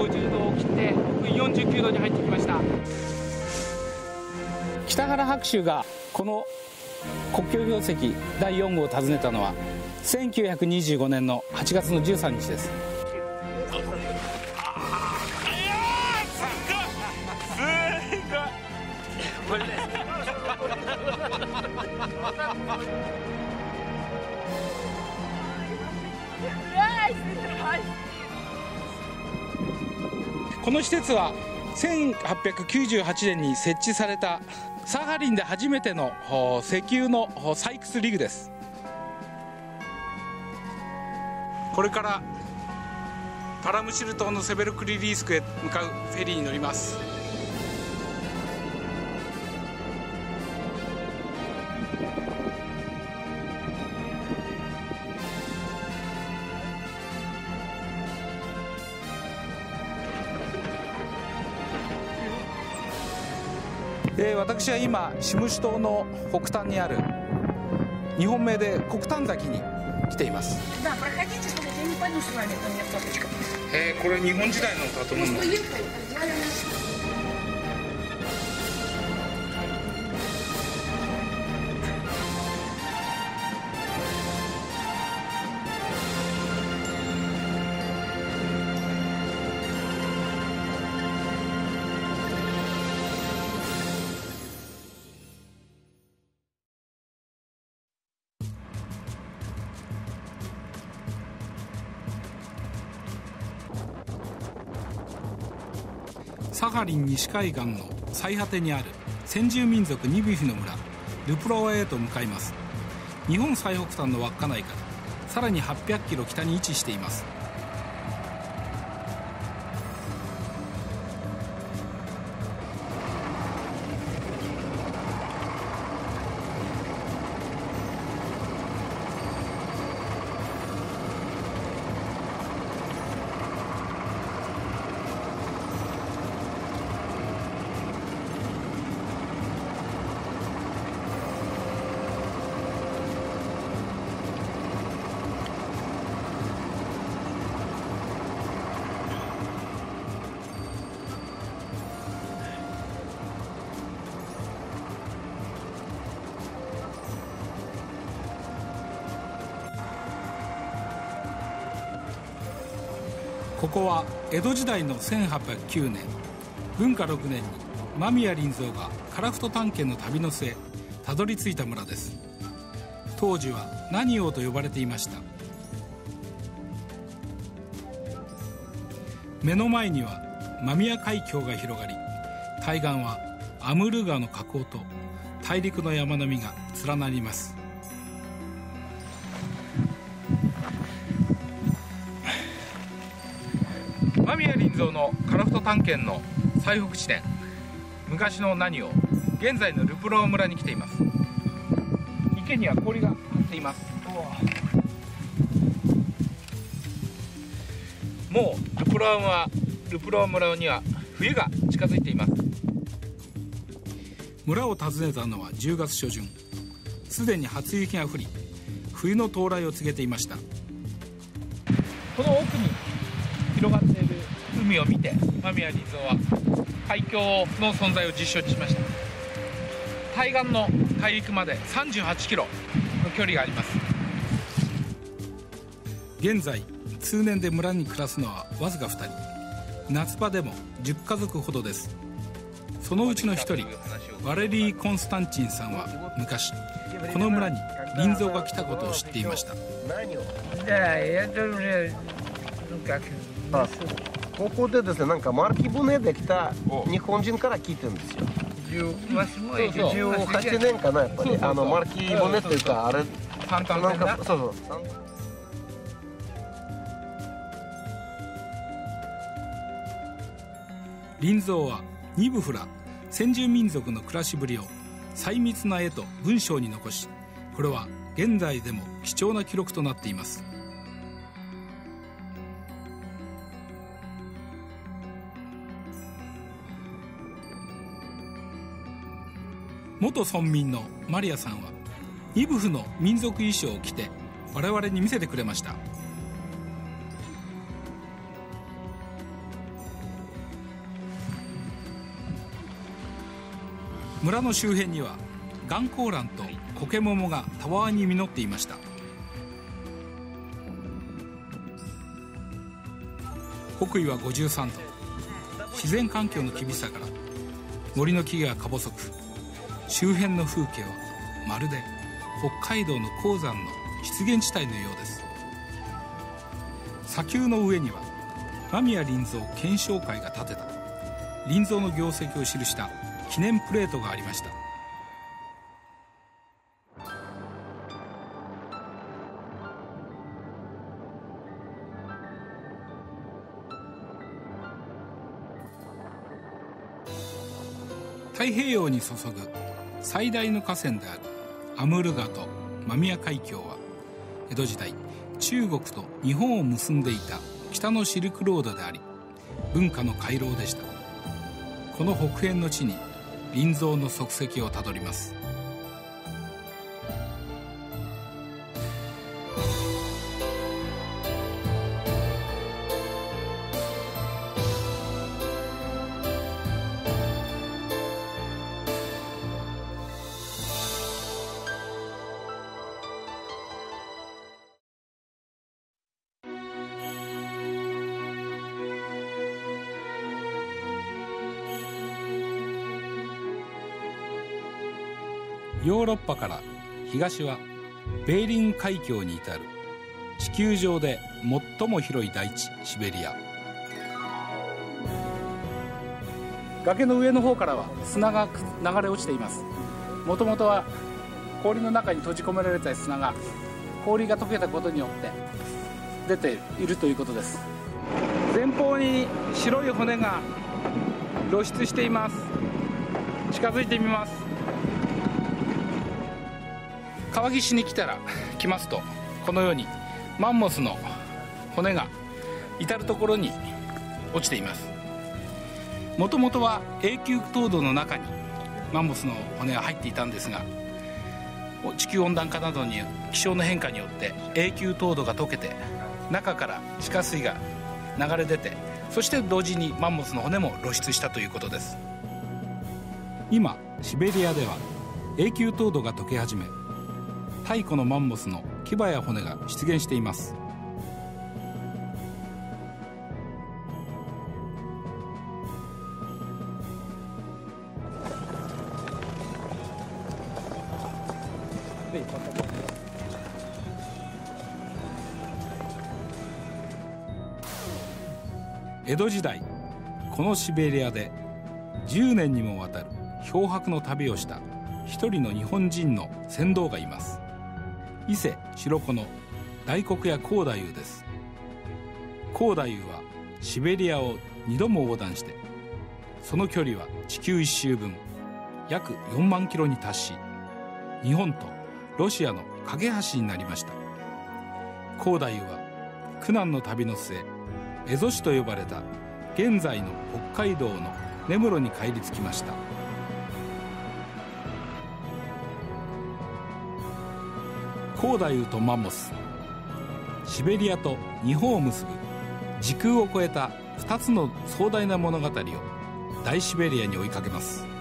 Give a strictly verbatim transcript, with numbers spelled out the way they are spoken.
ごじゅうどを切ってろくよんじゅうきゅうどに入ってきました。 北原白秋がこの国境標石だいよん号を訪ねたのはせんきゅうひゃくにじゅうごねんのはちがつのじゅうさんにちです。この施設はせんはっぴゃくきゅうじゅうはちねんに設置されたサハリンで初めての石油の採掘リグです。これからパラムシル島のセベルクリリースクへ向かうフェリーに乗ります。えー、私は今シムシ島の北端にある日本名で黒丹崎に来ています。えー、これ日本時代の建物。サハリン西海岸の最果てにある先住民族ニビフの村ルプロワへと向かいます。日本最北端の稚内からさらにはっぴゃくキロ北に位置しています。ここは江戸時代のせんはっぴゃくきゅうねん文化ろくねんに間宮林蔵が樺太探検の旅の末たどり着いた村です。当時は何王と呼ばれていました。目の前には間宮海峡が広がり、対岸はアムール川の河口と大陸の山並みが連なります。間宮林蔵の樺太探検の最北地点、昔の何王、現在のルプロワ村に来ています。池には氷が張っています。もうルプロワ村、ルプロワ村には冬が近づいています。村を訪ねたのはじゅうがつしょじゅん。すでに初雪が降り、冬の到来を告げていました。この奥に広がっている海を見て間宮林蔵は海峡の存在を実証しました。対岸の大陸までさんじゅうはちキロの距離があります。現在通年で村に暮らすのはわずかふたり、夏場でもじゅっかぞくほどです。そのうちのひとりワレリー・コンスタンチンさんは昔この村に林蔵が来たことを知っていました。 ここでですね、なんか丸木舟で来た日本人から聞いてるんですよ。じゅうはちねんかな、やっぱりあの丸木舟っていうか、あれなんかそうそう。 林蔵はニブフラ先住民族の暮らしぶりを細密な絵と文章に残し、これは現在でも貴重な記録となっています。元村民のマリアさんはニブフの民族衣装を着て我々に見せてくれました。 村の周辺には岩鉱蘭と苔桃がたわわに実っていました。北緯はごじゅうさんど、自然環境の厳しさから森の木々がか細く、周辺の風景はまるで北海道の鉱山の出現地帯のようです。砂丘の上には間宮林蔵顕彰会が建てた林蔵の業績を記した記念プレートがありました。太平洋に注ぐ最大の河川であるアムール川と間宮海峡は江戸時代中国と日本を結んでいた北のシルクロードであり、文化の回廊でした。この北辺の地に林蔵の足跡をたどります。ヨーロッパから東はベーリング海峡に至る地球上で最も広い大地シベリア。崖の上の方からは砂が流れ落ちています。もともとは氷の中に閉じ込められた砂が氷が溶けたことによって出ているということです。前方に白い骨が露出しています。近づいてみます。川岸に来たら来ますと、このようにマンモスの骨が至る所に落ちています。もともとは永久凍土の中にマンモスの骨が入っていたんですが、地球温暖化などに気象の変化によって永久凍土が溶けて中から地下水が流れ出て、そして同時にマンモスの骨も露出したということです。今シベリアでは永久凍土が溶け始め、太古のマンモスの牙や骨が出現しています。江戸時代、このシベリアでじゅうねんにもわたる漂泊の旅をした一人の日本人の船頭がいます。伊勢白子の大黒屋幸太夫です。幸太夫はシベリアをにども横断して、その距離は地球一周分約よんまんキロに達し、日本とロシアの架け橋になりました。幸太夫は苦難の旅の末、蝦夷市と呼ばれた現在の北海道の根室に帰り着きました。幸太夫とマンモス、シベリアと日本を結ぶ時空を超えたふたつの壮大な物語を大シベリアに追いかけます。